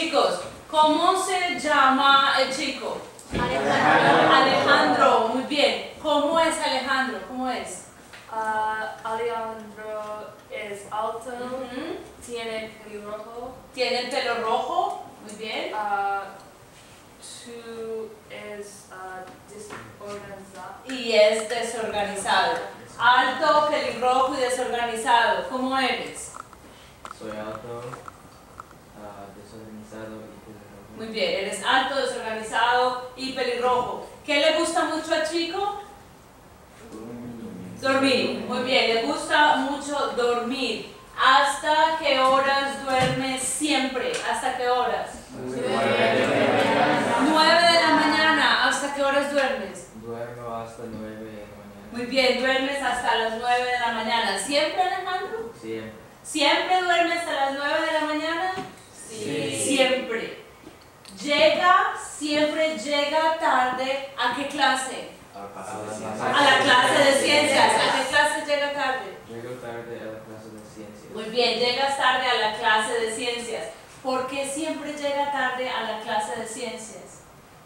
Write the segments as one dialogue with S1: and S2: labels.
S1: Chicos, ¿cómo se llama el chico?
S2: Alejandro.
S1: Alejandro, muy bien. ¿Cómo es Alejandro? ¿Cómo es?
S2: Alejandro es alto, tiene pelo rojo.
S1: Tiene el pelo rojo, muy bien.
S2: Tú es desorganizado.
S1: Y es desorganizado. Alto, pelirrojo y desorganizado. ¿Cómo eres?
S3: Soy alto, desorganizado y pelirrojo.
S1: Muy bien, eres alto, desorganizado y pelirrojo. ¿Qué le gusta mucho al chico? Dormir. Muy bien, le gusta mucho dormir. ¿Hasta qué horas duermes siempre? ¿Hasta qué horas? 9 de la mañana. ¿Hasta qué horas duermes?
S3: Duermo hasta 9 de la mañana.
S1: Muy bien, duermes hasta las 9 de la mañana. ¿Siempre, Alejandro?
S3: Siempre.
S1: ¿Siempre duermes hasta las 9 de la mañana?
S3: Sí.
S1: Siempre. Siempre llega tarde. ¿A qué clase? A la clase de ciencias. ¿A qué clase llega tarde?
S3: Llego tarde a la clase de ciencias.
S1: Muy bien, llegas tarde a la clase de ciencias. ¿Por qué siempre llega tarde a la clase de ciencias?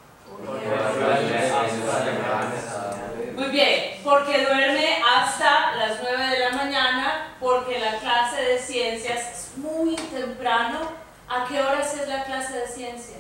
S1: Muy bien, porque duerme hasta las 9 de la mañana, porque la clase de ciencias es muy temprano. ¿A qué horas es la clase de ciencias?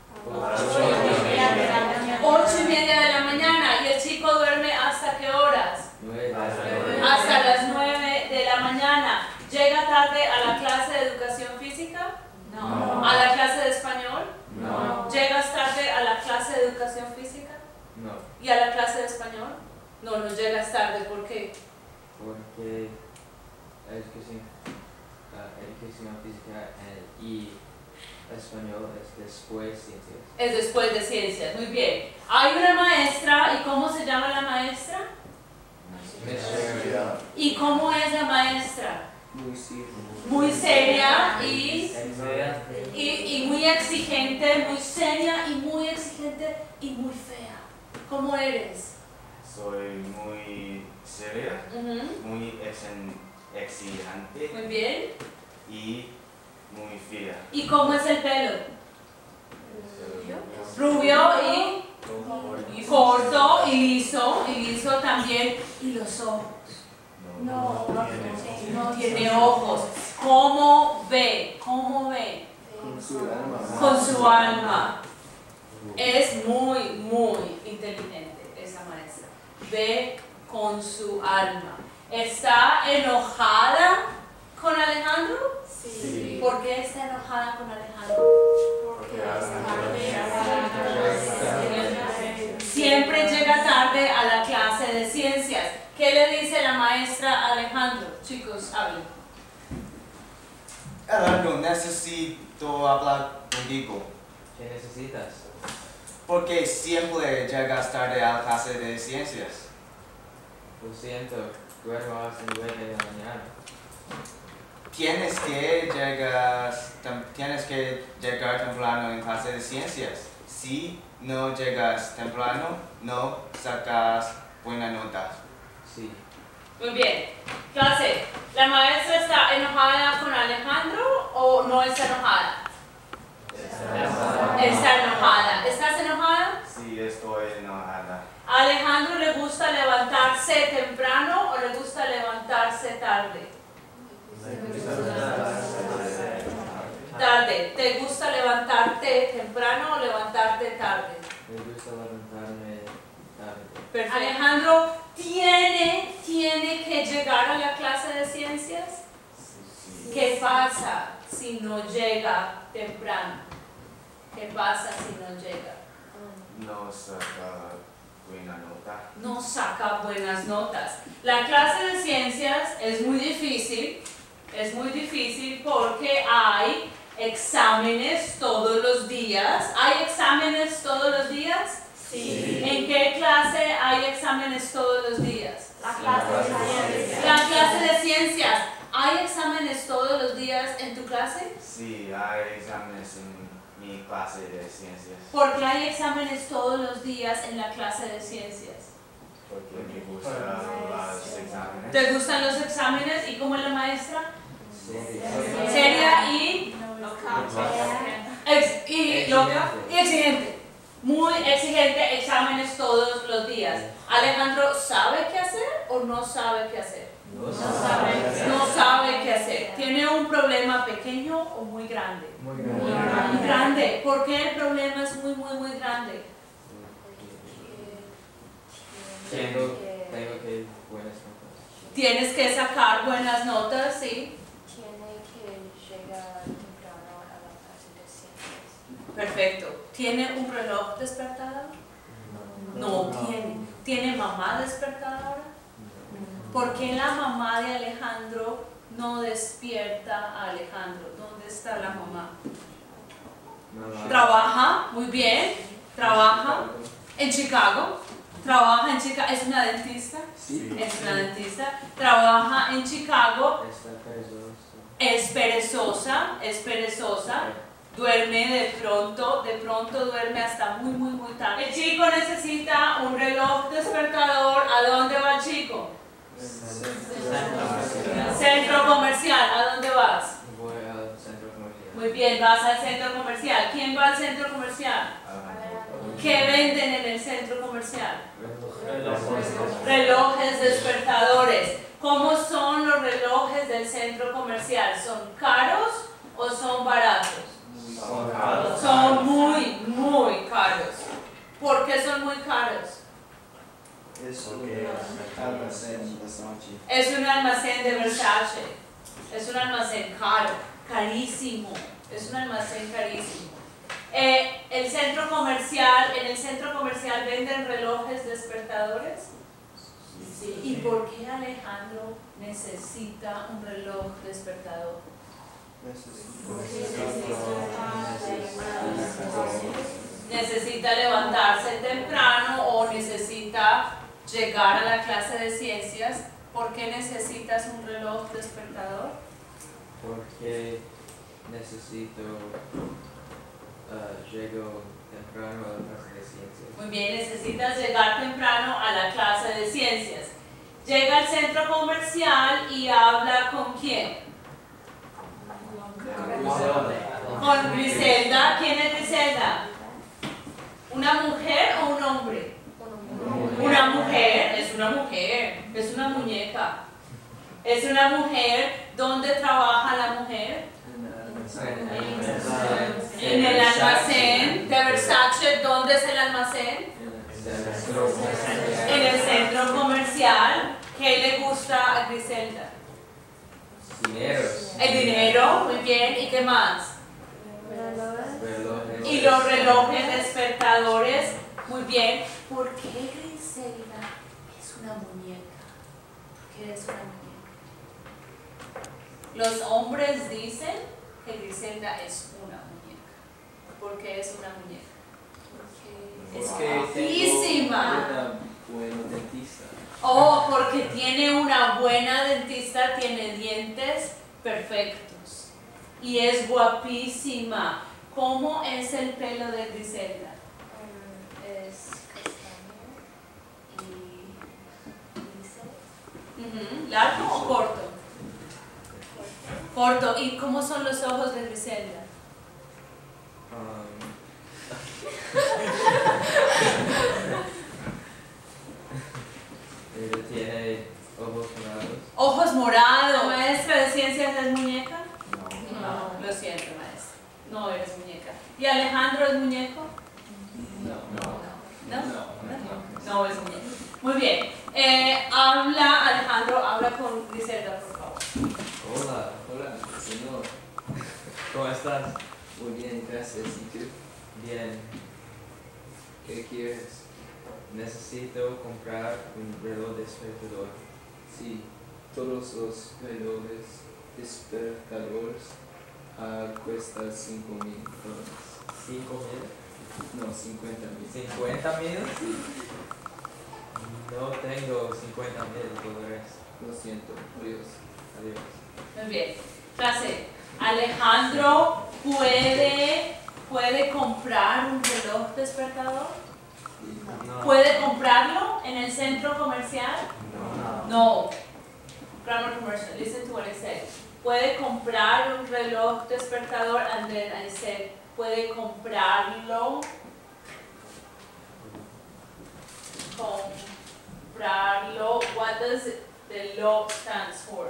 S1: 8:30 de la mañana. ¿Y el chico duerme hasta qué horas?
S3: 9.
S1: Hasta las 9 de la mañana. ¿Llega tarde a la clase de educación física?
S3: No.
S1: ¿A la clase de español?
S3: No.
S1: ¿Llegas tarde a la clase de educación física?
S3: No.
S1: ¿Y a la clase de español? No, no llegas tarde. ¿Por qué?
S3: Porque educación física y español es después ciencias.
S1: Es después de ciencias. Muy bien. Hay una maestra. ¿Y cómo se llama la maestra? ¿Y cómo es la maestra? Muy seria y muy exigente, muy seria y muy exigente y muy fea. ¿Cómo eres?
S4: Soy muy seria, muy exigente
S1: Muy bien.
S4: y muy fea.
S1: ¿Y cómo es el pelo? Rubio y corto y liso también. ¿Y los ojos?
S2: No.
S1: No tiene ojos. ¿Cómo ve? ¿Cómo ve? Con su alma. Es muy, muy inteligente esa maestra. Ve con su alma. ¿Está enojada con Alejandro?
S2: Sí.
S1: ¿Por qué está enojada con Alejandro? Siempre llega tarde a la clase de ciencias. ¿Qué le dice la maestra a Alejandro? Chicos, hablen.
S5: Alejandro, necesito hablar contigo.
S3: ¿Qué necesitas?
S5: Porque siempre llegas tarde a la clase de ciencias.
S3: Lo siento, duermo hasta 9 de la mañana.
S5: Tienes que llegar temprano en clase de ciencias. Si no llegas temprano, no sacas buenas notas.
S3: Sí.
S1: Muy bien. Clase, ¿la maestra está enojada con Alejandro o no está enojada? Está enojada. ¿Estás enojada?
S4: Sí, estoy enojada.
S1: ¿A Alejandro le gusta levantarse temprano o le gusta levantarse tarde? Tarde. ¿Te gusta levantarte temprano o levantarte tarde?
S3: Me gusta levantarme tarde.
S1: Perfecto. Alejandro tiene que llegar a la clase de ciencias.
S4: Sí.
S1: ¿Qué pasa si no llega temprano? ¿Qué pasa si no llega?
S4: No saca buena nota.
S1: No saca buenas notas. La clase de ciencias es muy difícil porque hay exámenes todos los días. ¿Hay exámenes todos los días?
S2: Sí.
S1: ¿En qué clase hay exámenes todos los días?
S2: La clase de ciencias.
S1: La clase de ciencias. ¿Hay exámenes todos los días en tu clase?
S4: Sí, hay exámenes en mi clase de ciencias.
S1: ¿Por qué hay exámenes todos los días en la clase de ciencias?
S4: Porque me gustan los exámenes.
S1: ¿Te gustan los exámenes? ¿Y cómo es la maestra?
S3: Serio.
S1: Seria y Y exigente. Muy exigente, exámenes todos los días. Alejandro, ¿sabe qué hacer o no sabe qué hacer?
S3: No
S1: sabe qué hacer. ¿Tiene un problema pequeño o muy grande?
S3: Muy
S1: Muy grande. ¿Por qué el problema es muy grande?
S3: Tengo que buenas notas.
S1: Tienes que sacar buenas notas, ¿sí?
S2: Tiene que llegar temprano a la clase de ciencias.
S1: Perfecto. ¿Tiene un reloj despertador? No tiene. ¿Tiene mamá despertadora? ¿Por qué la mamá de Alejandro no despierta a Alejandro? ¿Dónde está la mamá? Trabaja, muy bien. Trabaja en Chicago. Trabaja en Chicago. ¿Es una dentista?
S3: Sí.
S1: Es una dentista. Trabaja en Chicago.
S3: Está perezoso.
S1: Es perezosa. Duerme de pronto duerme hasta muy tarde. El chico necesita un reloj despertador. ¿A dónde va el chico? Centro comercial. ¿A dónde vas?
S3: Voy al centro comercial.
S1: Muy bien, vas al centro comercial. ¿Quién va al centro comercial? ¿Qué venden en el centro comercial? Relojes despertadores. ¿Cómo son los relojes del centro comercial? ¿Son caros o son baratos? Son muy caros. ¿Por qué son muy caros?
S6: Es un almacén Versace.
S1: Es un almacén de Versace. Es un almacén caro, carísimo. Es un almacén carísimo. En el centro comercial venden relojes despertadores. Sí. ¿Y por qué Alejandro necesita un reloj despertador? Necesita levantarse temprano o necesita llegar a la clase de ciencias. ¿Por qué necesitas un reloj despertador?
S3: Porque necesito llego temprano a la clase de ciencias.
S1: Muy bien, necesitas llegar temprano a la clase de ciencias. Llega al centro comercial y habla ¿con quién? Con Griselda. ¿Quién es Griselda? ¿Una mujer o un hombre? Una mujer, es una muñeca. Es una mujer. ¿Dónde trabaja la mujer? En el almacén de Versace. ¿Dónde es el almacén? En el centro comercial. ¿Qué le gusta a Griselda?
S3: Dineros.
S1: El dinero, muy bien. ¿Y qué más?
S3: Relojes.
S1: Y los relojes despertadores, muy bien. ¿Por qué Griselda es una muñeca? ¿Por qué es una muñeca? Los hombres dicen que Griselda es una muñeca. ¿Por qué es una muñeca? Porque es guapísima.
S6: Una buena dentista.
S1: Oh, porque tiene una buena dentista, tiene dientes perfectos. Y es guapísima. ¿Cómo es el pelo de Griselda?
S2: Es castaño y gris.
S1: ¿Largo o corto? Corto. ¿Y cómo son los ojos de Griselda?
S3: Ella tiene ojos morados.
S1: Ojos morados. ¿Maestra de ciencias es muñeca?
S3: No.
S1: Lo siento, maestra. No eres muñeca. ¿Y Alejandro es muñeco?
S6: No.
S1: No es muñeco. Muy bien. Alejandro, habla con Griselda, por favor.
S3: Hola, señor. ¿Cómo estás?
S6: Muy bien, gracias. ¿Y tú?
S3: Bien.
S6: ¿Qué quieres?
S3: Necesito comprar un reloj despertador.
S6: Sí, todos los relojes despertadores cuestan $5,000.
S3: ¿5,000?
S6: No, 50,000.
S3: ¿50,000? No tengo $50,000.
S6: Lo siento, adiós.
S3: Adiós.
S1: Muy bien. Clase. Alejandro puede comprar un reloj despertador.
S3: No.
S1: ¿Puede comprarlo en el centro comercial? No. Grammar commercial. Listen to what I said. Puede comprar un reloj despertador, and then I said puede comprarlo. Comprarlo. What does the lo stands for?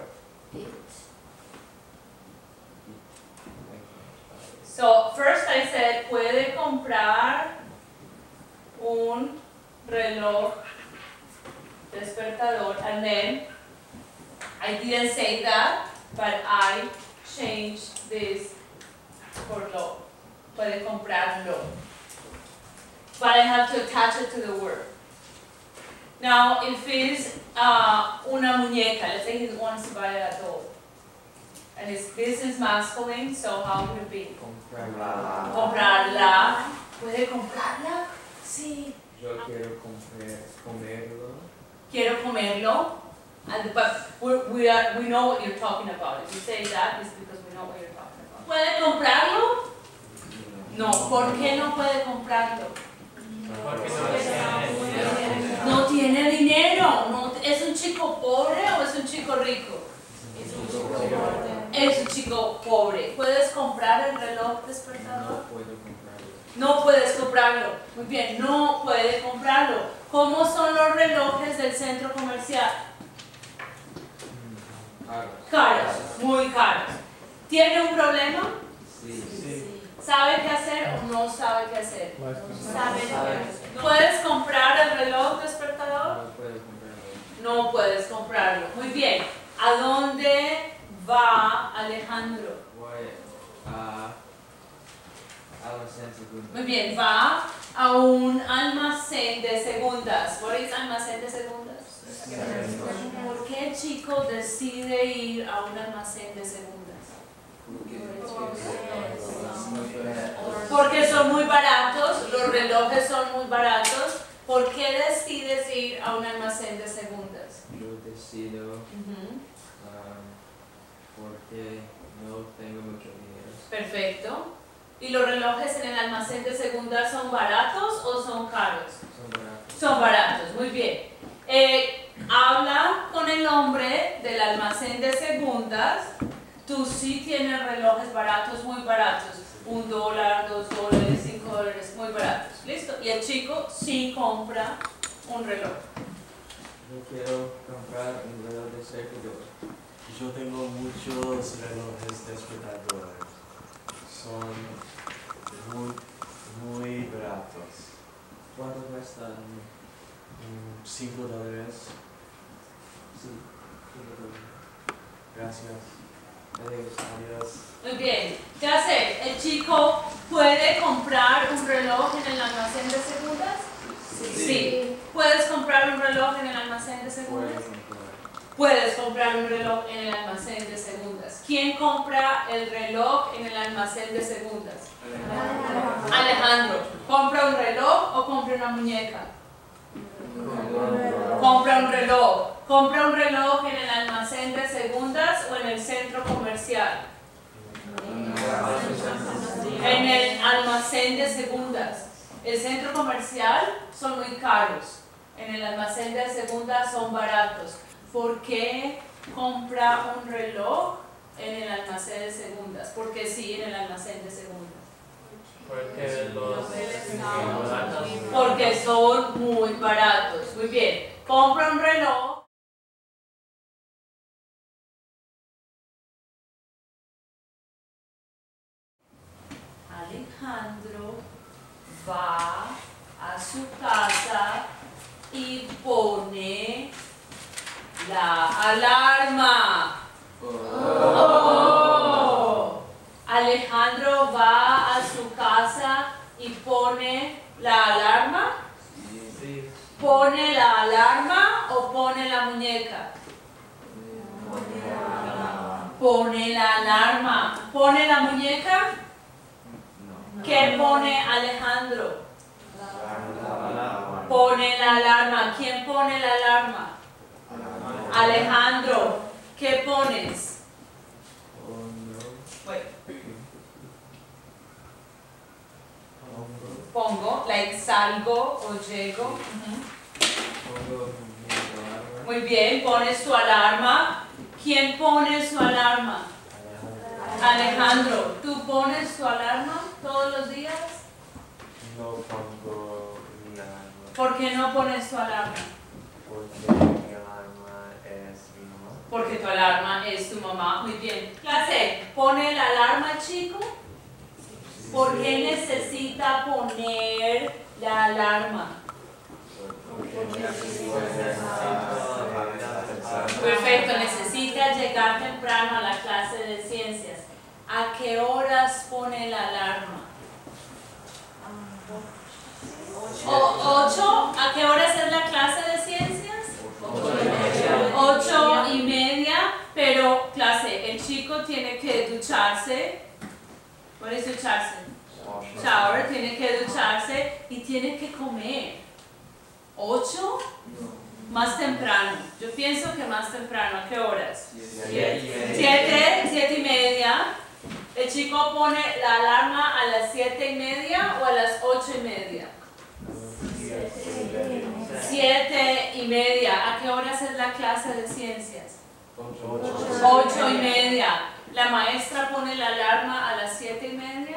S1: So first I said puede comprar un reloj despertador, and then I didn't say that, but I changed this for lo. Puede comprarlo. But I have to attach it to the word. Now, if it's una muñeca, let's say he wants to buy a doll, and this is masculine, so how would it be?
S3: Comprarlo.
S1: Comprarla. ¿Puede comprarla? Sí.
S3: Yo quiero comerlo.
S1: Quiero comerlo. But we know what you're talking about. If you say that, it's because we know what you're talking about. ¿Puede comprarlo? No. ¿Por qué no puede comprarlo? No tiene dinero. No, ¿es un chico pobre o es un chico rico? Es un chico pobre. ¿Puedes comprar el reloj despertador?
S3: No puedo comprarlo.
S1: No puedes comprarlo. Muy bien, no puede comprarlo. ¿Cómo son los relojes del centro comercial? Caros, muy caros. ¿Tiene un problema?
S3: Sí.
S1: ¿Sabe qué hacer o no sabe qué hacer?
S2: Sabe.
S1: ¿Puedes comprar el reloj despertador?
S3: No puedo comprarlo.
S1: No puedes comprarlo. Muy bien. ¿A dónde va Alejandro?
S3: Voy a almacén segundo.
S1: Muy bien, va a un almacén de segundas. ¿What is almacén de segundas? ¿Por qué el chico decide ir a un almacén de segundas? Porque son muy baratos, los relojes son muy baratos. ¿Por qué decides ir a un almacén de segundas?
S3: Yo decido porque no tengo mucho dinero.
S1: Perfecto. ¿Y los relojes en el almacén de segundas son baratos o son caros?
S3: Son baratos.
S1: Son baratos, muy bien. Habla con el hombre del almacén de segundas. Tú sí tienes relojes baratos, muy baratos. $1, $2, $5, muy baratos. ¿Listo? Y el chico sí compra un reloj.
S3: Yo quiero comprar un reloj despertador.
S7: Yo tengo muchos relojes despertadores. Son muy baratos.
S3: ¿Cuánto cuesta?
S7: $5.
S3: Sí.
S7: Gracias.
S3: Adiós.
S7: Adiós.
S1: Muy bien. ¿Qué hace? ¿El chico puede comprar un reloj en el almacén de segundas? Sí. ¿Puedes comprar un reloj en el almacén de segundas? Puedes comprar un reloj en el almacén de segundas. ¿Quién compra el reloj en el almacén de segundas? Alejandro. ¿Compra un reloj o compra una muñeca? Compra un reloj. ¿Compra un reloj en el almacén de segundas o en el centro comercial? En el almacén de segundas. El centro comercial son muy caros. En el almacén de segundas son baratos. ¿Por qué compra un reloj en el almacén de segundas? Porque sí, en el almacén de segundas. Porque son muy baratos. Muy bien. Compra un reloj. Alejandro va a su casa y pone la alarma. Oh. Alejandro va a su casa y pone la alarma.
S3: Sí.
S1: ¿Pone la alarma o pone la muñeca? Pone la alarma. ¿Pone la muñeca?
S3: No.
S1: ¿Qué pone Alejandro?
S3: La
S1: Pone la alarma. ¿Quién pone la alarma? Alejandro. ¿Qué pones?
S3: Oh no.
S1: Wait. Pongo, like salgo o llego.
S3: Pongo mi alarma.
S1: Muy bien, pones tu alarma. ¿Quién pone su alarma? Alejandro, ¿tú pones tu alarma todos los días?
S7: No pongo mi alarma
S1: ¿Por qué no pones tu alarma?
S7: porque mi alarma es mi mamá.
S1: Porque tu alarma es tu mamá. Muy bien. Clase, ¿pone la alarma, chico? ¿Por qué necesita poner la alarma? Perfecto, necesita llegar temprano a la clase de ciencias. ¿A qué horas pone la alarma? 8. ¿A qué horas es la clase de ciencias? 8:30. Pero clase, el chico tiene que ducharse. ¿Cuál es ducharse? Shower, tiene que ducharse y tiene que comer. 8 más temprano. Yo pienso que más temprano. ¿A qué horas? 7:30. El chico pone la alarma a las 7:30 o a las 8:30. 7:30. ¿A qué horas es la clase de ciencias? 8:30. ¿La maestra pone la alarma a las 7:30?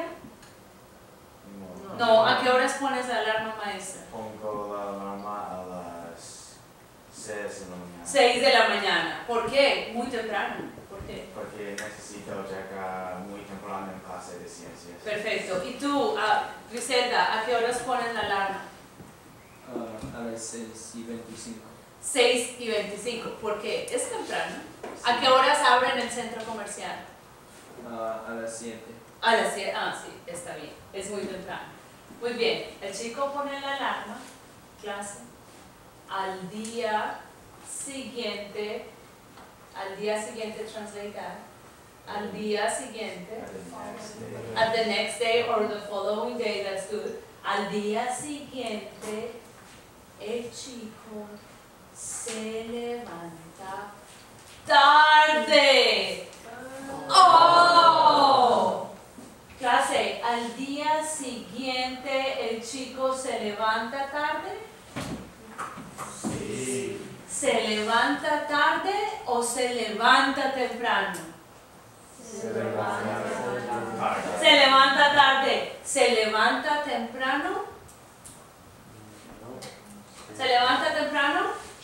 S1: No. ¿A qué horas pones la alarma, maestra?
S4: Pongo la alarma a las 6 de la mañana.
S1: 6 de la mañana. ¿Por qué? Muy temprano. ¿Por qué?
S4: Porque necesito llegar muy temprano en clase de ciencias.
S1: Perfecto. ¿Y tú, Griselda, a qué horas pones la alarma?
S6: A las 6:25.
S1: 6:25. ¿Por qué? Es temprano. ¿A qué horas abren el centro comercial?
S6: A las 7.
S1: A las 7. Sí, está bien. Es muy temprano. Muy bien. El chico pone la alarma, clase, al día siguiente, translate that, al día siguiente, at the next day or the following day, that's good. Al día siguiente, el chico se levanta tarde. ¡Oh! Clase, al día siguiente el chico se levanta tarde.
S4: Sí.
S1: ¿Se levanta tarde o se levanta temprano? Se levanta tarde. ¿Se levanta temprano? ¿Se levanta temprano?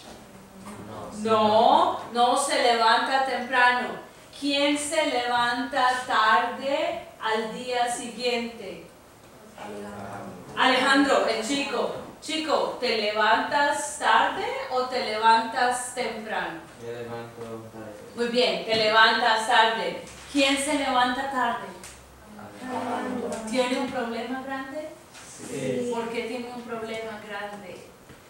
S1: No se levanta temprano. ¿Quién se levanta tarde al día siguiente? Alejandro, el chico. Chico, ¿te levantas tarde o te levantas temprano?
S3: Me levanto tarde.
S1: Muy bien, te levantas tarde. ¿Quién se levanta tarde? ¿Tiene un problema grande?
S3: Sí.
S1: ¿Por qué tiene un problema grande?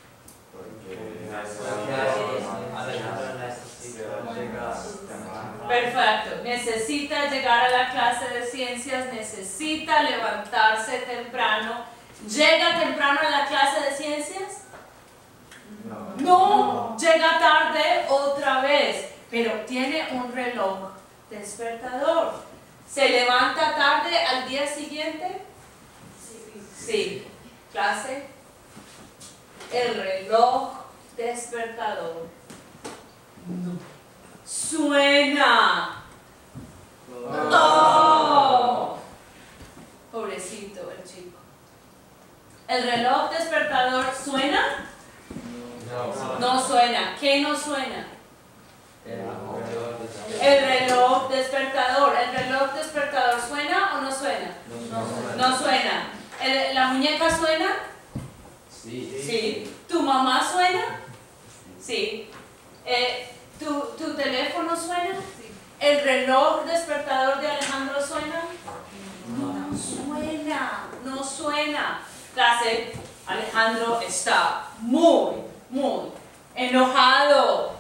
S1: Perfecto. Necesita llegar a la clase de ciencias, necesita levantarse temprano. ¿Llega temprano a la clase de ciencias? No, llega tarde otra vez, pero tiene un reloj despertador. ¿Se levanta tarde al día siguiente? Sí. Clase. El reloj despertador suena. ¡Oh! Pobrecito el chico. ¿El reloj despertador suena? No suena. ¿Qué no suena? El reloj despertador. ¿El reloj despertador suena o no suena? No suena. ¿La muñeca suena? Sí. ¿Tu mamá suena? Sí. ¿Tu teléfono suena? ¿El reloj despertador de Alejandro suena? No suena. Clase, Alejandro está muy enojado.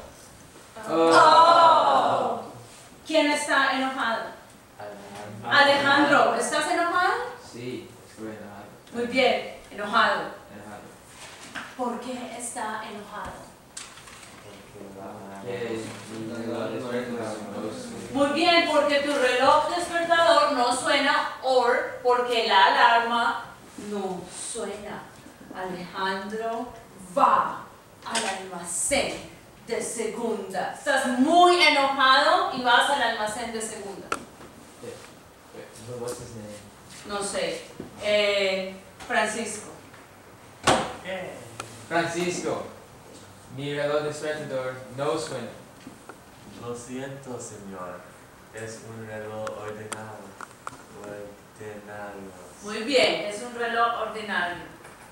S1: Oh. ¿Quién está enojado? Alejandro, ¿estás enojado?
S3: Sí, estoy enojado.
S1: Muy bien, enojado.
S3: Enojado.
S1: ¿Por qué está enojado? Muy bien, porque tu reloj despertador no suena o porque la alarma no suena. Alejandro va al almacén de segunda. Estás muy enojado y vas al almacén de segunda. No sé. Francisco.
S7: Francisco, mi reloj despertador no suena.
S8: Lo siento, señor. Es un reloj ordenado.
S1: Muy bien, es un reloj ordinario.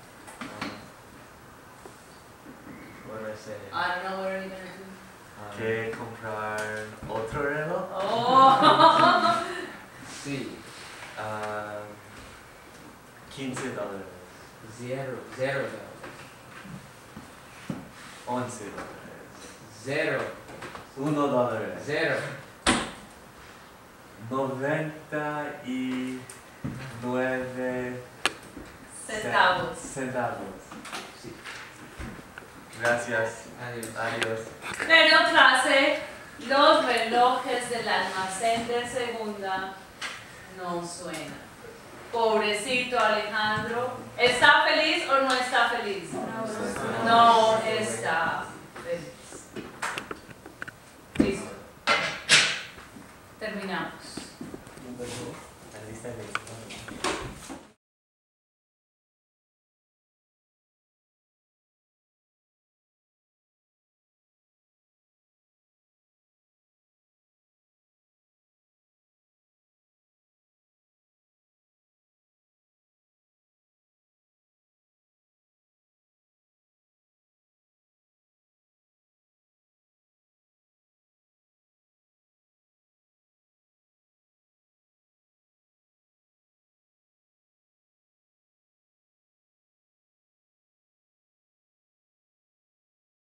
S3: What do I say?
S1: I don't know what are you gonna do.
S8: ¿Quiere comprar otro reloj?
S1: Oh.
S3: Sí.
S8: $15.
S7: $0.
S8: $11.
S7: $0.
S8: $1.
S7: 0.
S8: 99
S1: Centavos.
S8: centavos.
S7: Sí.
S8: Gracias.
S7: Adiós.
S8: Adiós.
S1: Pero clase, los relojes del almacén de segunda no suenan. Pobrecito Alejandro. ¿Está feliz o no está feliz? No está feliz. Listo. Terminamos.
S8: La lista de